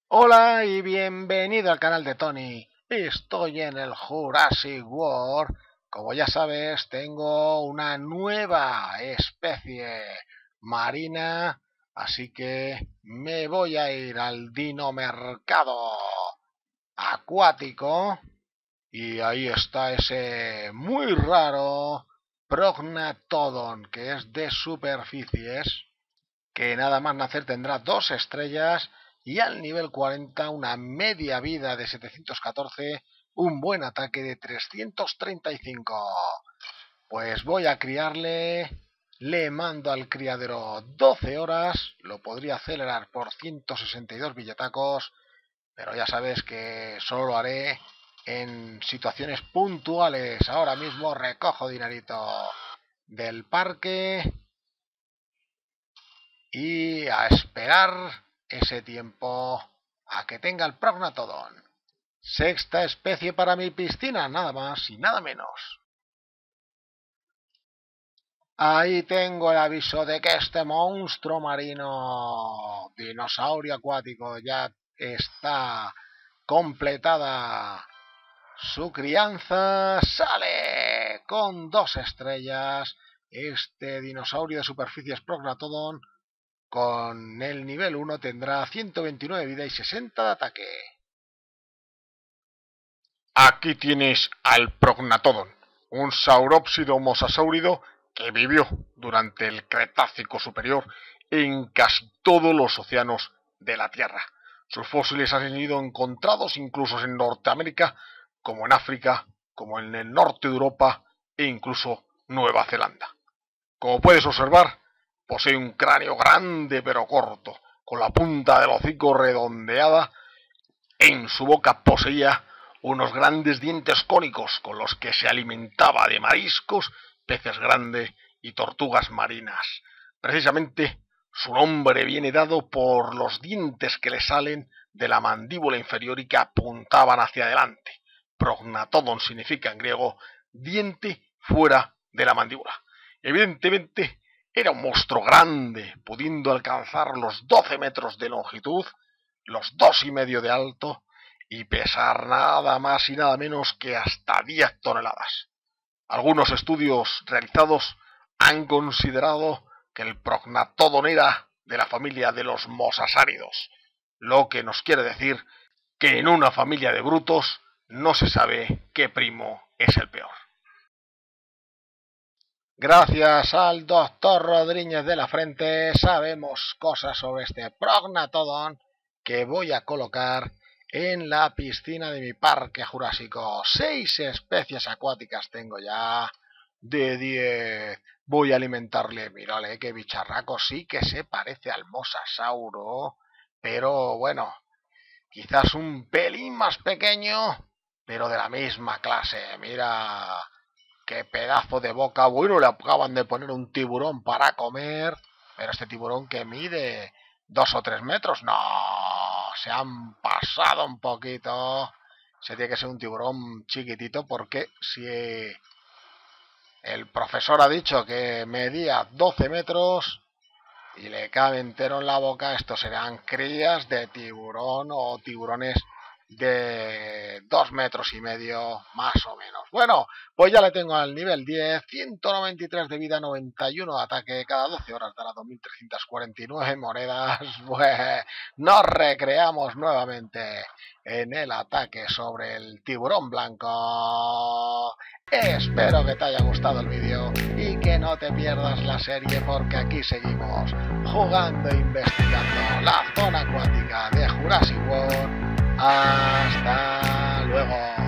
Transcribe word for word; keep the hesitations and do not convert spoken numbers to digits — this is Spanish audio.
Hola y bienvenido al canal de Tony. Estoy en el Jurassic World. Como ya sabes, tengo una nueva especie marina, así que me voy a ir al dinomercado acuático y ahí está ese muy raro Prognatodon, que es de superficies, que nada más nacer tendrá dos estrellas y al nivel cuarenta una media vida de setecientos catorce, un buen ataque de trescientos treinta y cinco. Pues voy a criarle, le mando al criadero doce horas, lo podría acelerar por ciento sesenta y dos billetacos, pero ya sabes que solo lo haré en situaciones puntuales. Ahora mismo recojo dinerito del parque y a esperar ese tiempo a que tenga el Prognatodon. Sexta especie para mi piscina, nada más y nada menos. Ahí tengo el aviso de que este monstruo marino, dinosaurio acuático, ya está completada su crianza. Sale con dos estrellas este dinosaurio de superficies Prognatodon. Con el nivel uno tendrá ciento veintinueve vida y sesenta de ataque. Aquí tienes al Prognatodon, un saurópsido mosasáurido que vivió durante el Cretácico superior en casi todos los océanos de la Tierra. Sus fósiles han sido encontrados incluso en Norteamérica, como en África, como en el norte de Europa e incluso Nueva Zelanda. Como puedes observar, posee un cráneo grande pero corto, con la punta del hocico redondeada. En su boca poseía unos grandes dientes cónicos con los que se alimentaba de mariscos, peces grandes y tortugas marinas. Precisamente su nombre viene dado por los dientes que le salen de la mandíbula inferior y que apuntaban hacia adelante. Prognatodon significa en griego diente fuera de la mandíbula. Evidentemente era un monstruo grande, pudiendo alcanzar los doce metros de longitud, los dos y medio de alto y pesar nada más y nada menos que hasta diez toneladas. Algunos estudios realizados han considerado que el Prognatodon era de la familia de los mosasáridos, lo que nos quiere decir que en una familia de brutos no se sabe qué primo es el peor. Gracias al doctor Rodríguez de la Frente sabemos cosas sobre este Prognatodon que voy a colocar en la piscina de mi parque jurásico. Seis especies acuáticas tengo ya de diez. Voy a alimentarle, mírale qué bicharraco, sí que se parece al mosasauro, pero bueno, quizás un pelín más pequeño, pero de la misma clase. Mira qué pedazo de boca. Bueno, le acaban de poner un tiburón para comer, pero este tiburón que mide dos o tres metros, no, se han pasado un poquito. Se tiene que ser un tiburón chiquitito, porque si el profesor ha dicho que medía doce metros y le cabe entero en la boca, estos serán crías de tiburón o tiburones de dos metros y medio más o menos. Bueno, pues ya le tengo al nivel diez, ciento noventa y tres de vida, noventa y uno de ataque, cada doce horas dará dos mil trescientas cuarenta y nueve monedas. Pues nos recreamos nuevamente en el ataque sobre el tiburón blanco. Espero que te haya gustado el vídeo y que no te pierdas la serie, porque aquí seguimos jugando e investigando la zona acuática de Jurassic World. Hasta luego.